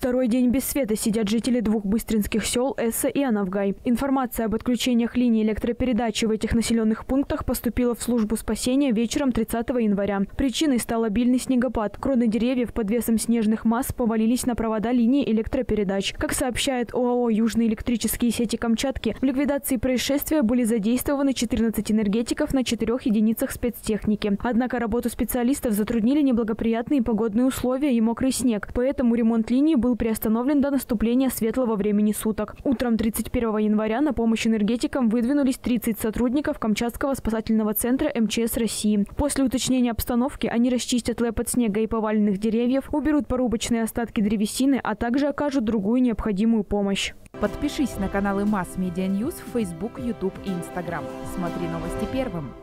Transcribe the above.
Второй день без света сидят жители двух быстринских сел Эсса и Анавгай. Информация об отключениях линий электропередачи в этих населенных пунктах поступила в службу спасения вечером 30 января. Причиной стал обильный снегопад. Кроны деревьев под весом снежных масс повалились на провода линии электропередач. Как сообщает ОАО «Южные электрические сети Камчатки», в ликвидации происшествия были задействованы 14 энергетиков на 4 единицах спецтехники. Однако работу специалистов затруднили неблагоприятные погодные условия и мокрый снег. Поэтому ремонт линии был приостановлен до наступления светлого времени суток. Утром 31 января на помощь энергетикам выдвинулись 30 сотрудников Камчатского спасательного центра МЧС России. После уточнения обстановки они расчистят ЛЭП от снега и поваленных деревьев, уберут порубочные остатки древесины, а также окажут другую необходимую помощь. Подпишись на каналы Mass Media News в Facebook, YouTube и Instagram. Смотри новости первым.